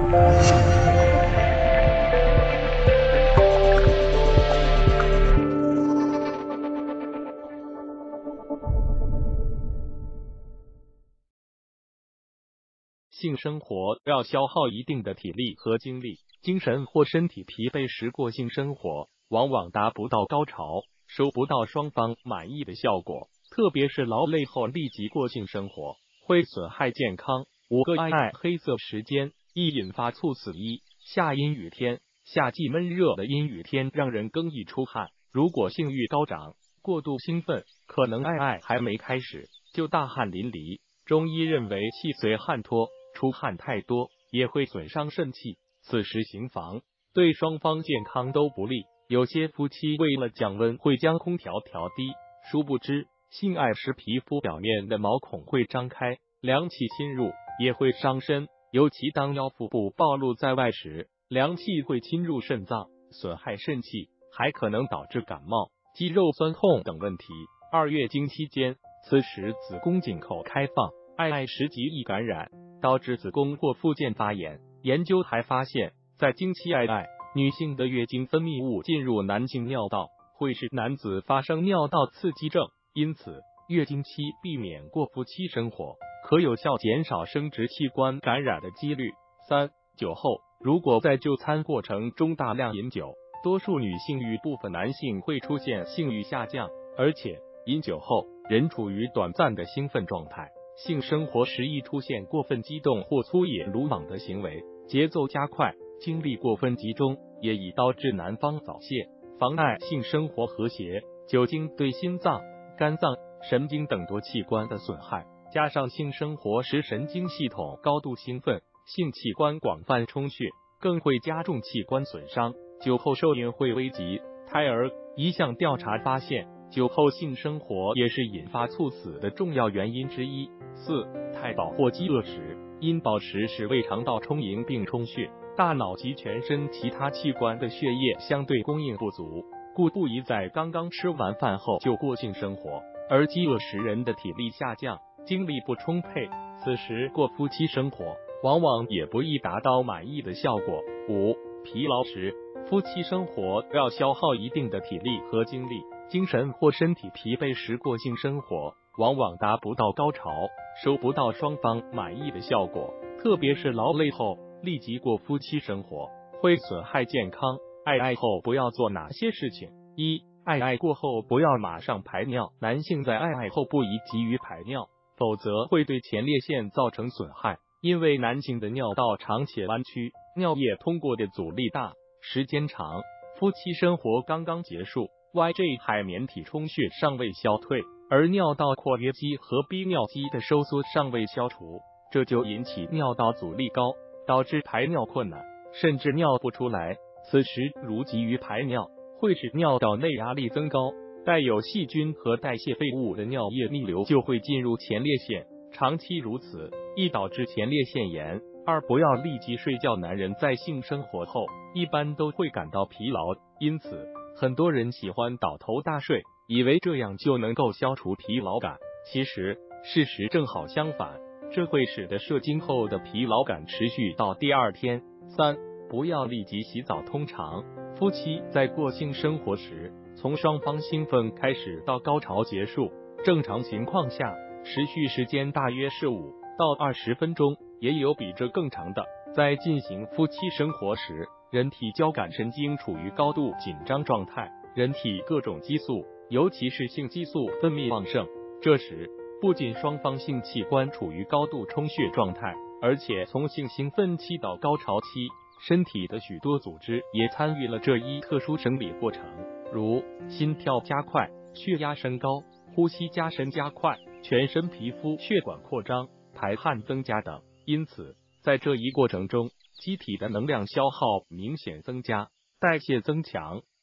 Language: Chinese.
性生活要消耗一定的体力和精力，精神或身体疲惫时过性生活，往往达不到高潮，收不到双方满意的效果。特别是劳累后立即过性生活，会损害健康。5个爱爱黑色时间，易引发猝死。1、夏阴雨天，夏季闷热的阴雨天让人更易出汗，如果性欲高涨，过度兴奋，可能爱爱还没开始就大汗淋漓。中医认为气随汗脱，出汗太多也会损伤肾气，此时行房对双方健康都不利。有些夫妻为了降温会将空调调低，殊不知性爱时皮肤表面的毛孔会张开，凉气侵入也会伤身，尤其当腰腹部暴露在外时，凉气会侵入肾脏，损害肾气，还可能导致感冒、肌肉酸痛等问题。2月经期间，此时子宫颈口开放，爱爱时极易感染，导致子宫或附件发炎。研究还发现，在经期爱爱，女性的月经分泌物进入男性尿道，会使男子发生尿道刺激症。因此，月经期避免过夫妻生活，可有效减少生殖器官感染的几率。3、酒后，如果在就餐过程中大量饮酒，多数女性与部分男性会出现性欲下降，而且饮酒后人处于短暂的兴奋状态，性生活时易出现过分激动或粗野鲁莽的行为，节奏加快，精力过分集中，也已导致男方早泄，妨碍性生活和谐。酒精对心脏、肝脏、神经等多器官的损害，加上性生活时神经系统高度兴奋，性器官广泛充血，更会加重器官损伤。酒后受孕会危及胎儿。一项调查发现，酒后性生活也是引发猝死的重要原因之一。4、太饱或饥饿时，因饱食使胃肠道充盈并充血，大脑及全身其他器官的血液相对供应不足，故不宜在刚刚吃完饭后就过性生活。而饥饿时人的体力下降，精力不充沛，此时过夫妻生活往往也不易达到满意的效果。5、疲劳时，夫妻生活要消耗一定的体力和精力，精神或身体疲惫时过性生活，往往达不到高潮，收不到双方满意的效果。特别是劳累后立即过夫妻生活，会损害健康。爱爱后不要做哪些事情？1、爱爱过后不要马上排尿，男性在爱爱后不宜急于排尿，否则会对前列腺造成损害。因为男性的尿道长且弯曲，尿液通过的阻力大，时间长，夫妻生活刚刚结束， YJ 海绵体充血尚未消退，而尿道括约肌和逼尿肌的收缩尚未消除，这就引起尿道阻力高，导致排尿困难，甚至尿不出来。此时如急于排尿，会使尿道内压力增高，带有细菌和代谢废物的尿液逆流就会进入前列腺，长期如此易导致前列腺炎。2、不要立即睡觉，男人在性生活后一般都会感到疲劳，因此很多人喜欢倒头大睡，以为这样就能够消除疲劳感，其实事实正好相反，这会使得射精后的疲劳感持续到第2天。3、不要立即洗澡，通常夫妻在过性生活时，从双方兴奋开始到高潮结束，正常情况下持续时间大约是5到20分钟，也有比这更长的。在进行夫妻生活时，人体交感神经处于高度紧张状态，人体各种激素，尤其是性激素分泌旺盛，这时不仅双方性器官处于高度充血状态，而且从性兴奋期到高潮期，身体的许多组织也参与了这一特殊生理过程，如心跳加快、血压升高、呼吸加深加快、全身皮肤血管扩张、排汗增加等。因此在这一过程中，机体的能量消耗明显增加，代谢增强，